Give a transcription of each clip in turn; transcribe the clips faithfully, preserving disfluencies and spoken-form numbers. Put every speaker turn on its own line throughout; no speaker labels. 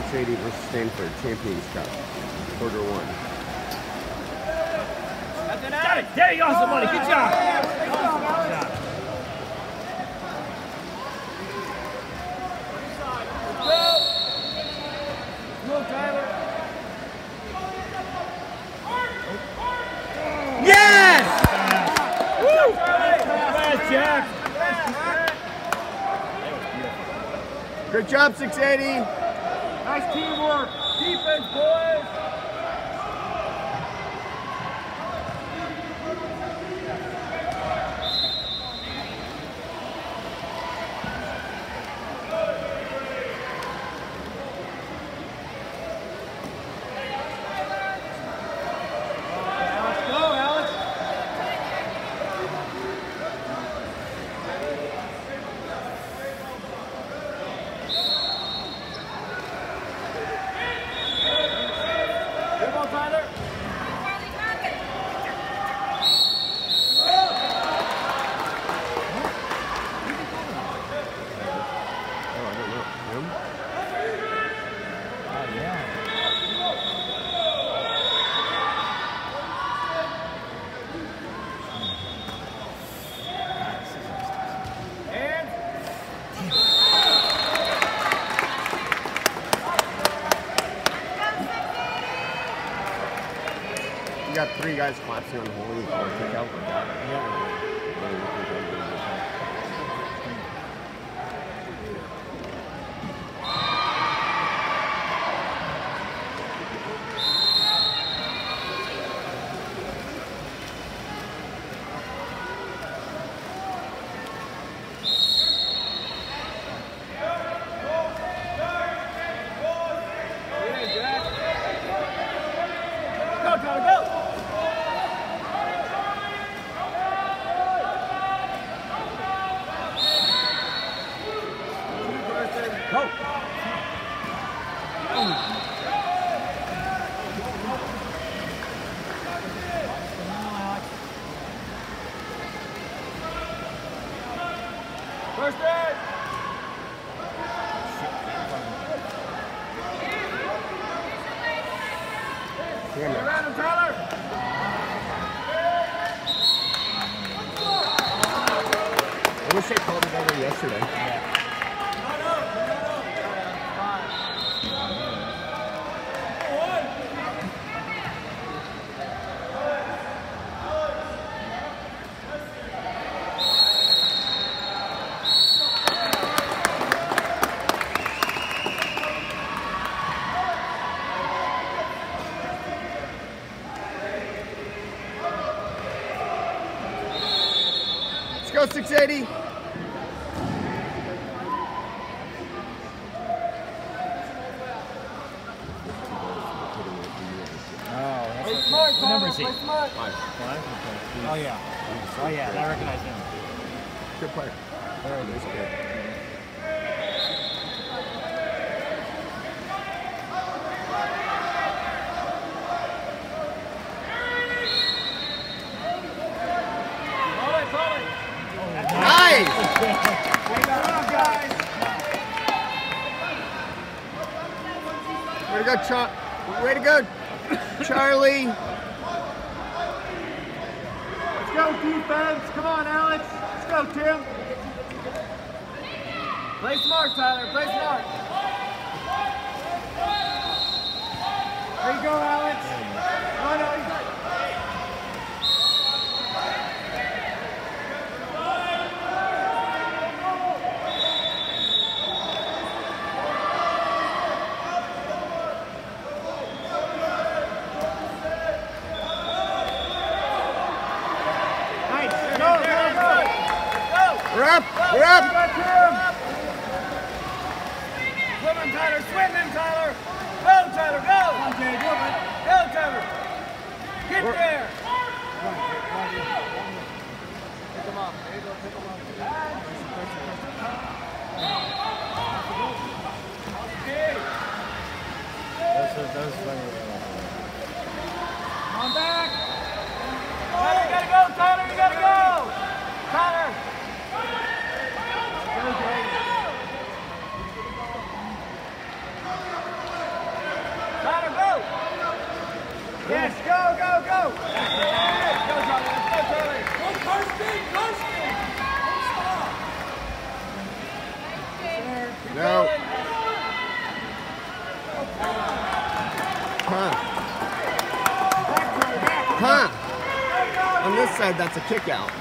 eighty versus Stanford Champions Cup, quarter one.
Got it! There you go, somebody. Good job. Good job.
Go, Tyler.
Yes! Woo! Nice, Jack.
Good job, six eighty.
Nice teamwork. Defense, boys.
You got three guys collapsing on the hole. You call it kick out. Yeah.
First aid!
Damn it.
Around him, Tyler!
I wish they called it over yesterday. Let's go, six eighty.
Oh,
Play smart,
what number is he?
Play smart.
Five.
Five? Oh, yeah. Oh, yeah. I recognize him.
Good player.
There it
He's
is.
good. Nice! Way to go, Char Way to go, Charlie.
Let's go, defense. Come on, Alex. Let's go, Tim. Play smart, Tyler. Play smart. There you go, Alex. No, no, he's not.
We're up! We're up!
Swim him, Tyler! Swim him, Tyler! Go, Tyler! Go! Okay, go, go, Tyler! Get
We're
there! Pick him up. There you go. Pick him up.
Those, those funny.
Come on back! Tyler, you gotta go, Tyler! You gotta go! Tyler! Go, Jay. Go, Charlie. Let's go, Charlie. Go, Karsten. Karsten. Stop.
No. Huh. Huh. On this side, that's a kick out.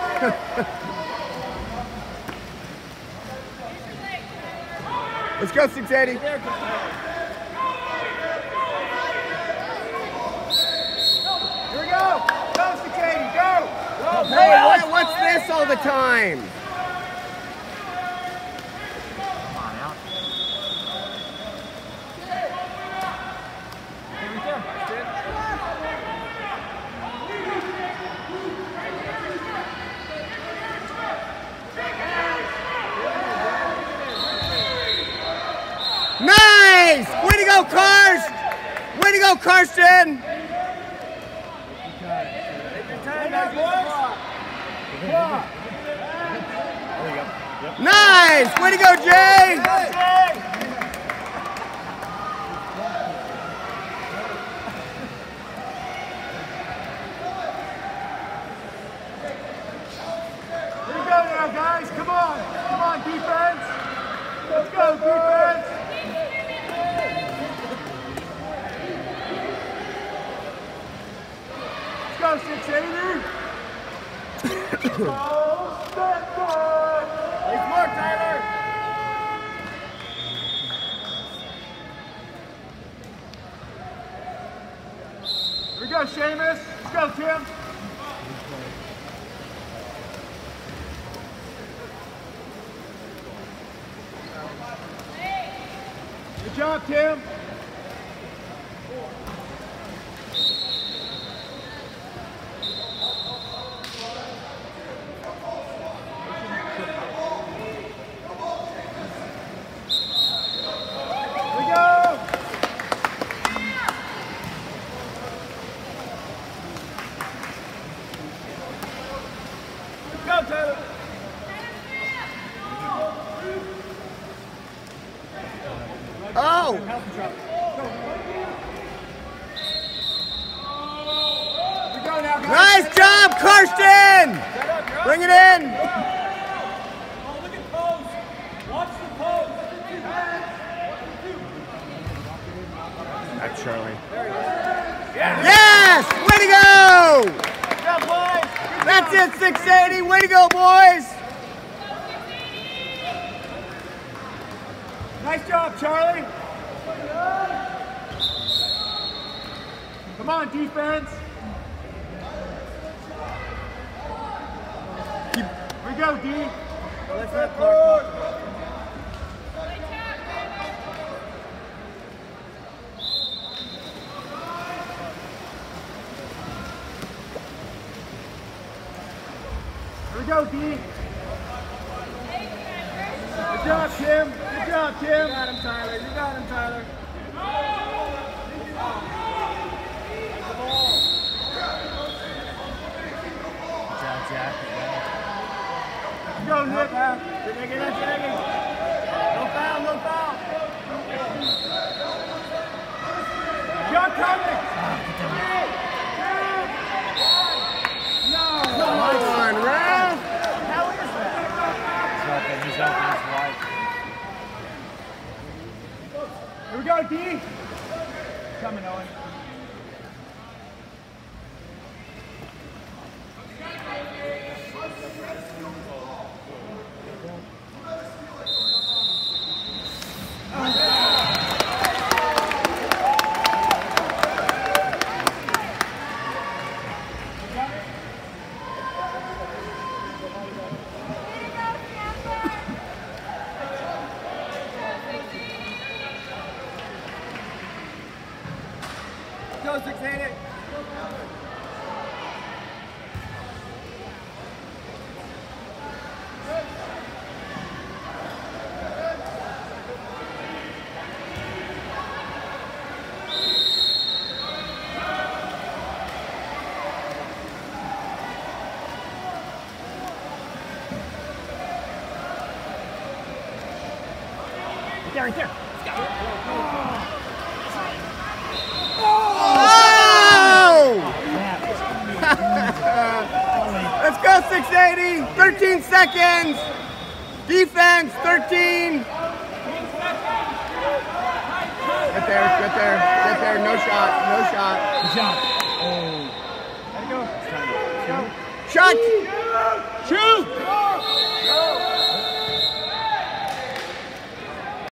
Let's go, six eighty.
Here we go. Go, six eighty. Go. Go.
Hey, what, what's this all the time?
Come on, out. Here we go.
Nice! Way to go, Karst! Way to go, Karsten! Nice! Way to go, Jay!
Here we go now, guys. Come on. Come on, defense. Let's go, defense. Let's go, six eighty. Oh, step forward. Nice work, Tyler. Here we go, Seamus. Let's go, Tim. Good job, Tim. Here we go. Go, Tyler.
Oh!
Here we go now, guys.
Nice job, Karsten!
Set up, you're up.
Bring it in!
Oh, look at pose. Watch the pose.
That's Charlie.
Yeah.
Yes! Way to go!
Good job, boys. Good
That's
job.
it, six eighty. Way to go, boys!
Nice job, Charlie. Come on, defense. Here we go, D. Let's let Clark talk. Here we go, D. Good job, Tim. Good job, Tim. You got him, Tyler. You got him, Tyler.
Jack, Jack.
Go, Nick. You're making that tagging. No foul, no foul. John Cummings. No.
Come on, Ralph!
How is that?
He's open, he's wide.
Here we go, D. Coming, Owen. Go, six eighty.
Right there, right there.
Oh!
Snap.
six eighty, thirteen seconds. Defense, thirteen. Get there, get there, get there. No shot, no shot.
Good shot.
Shot. Shoot.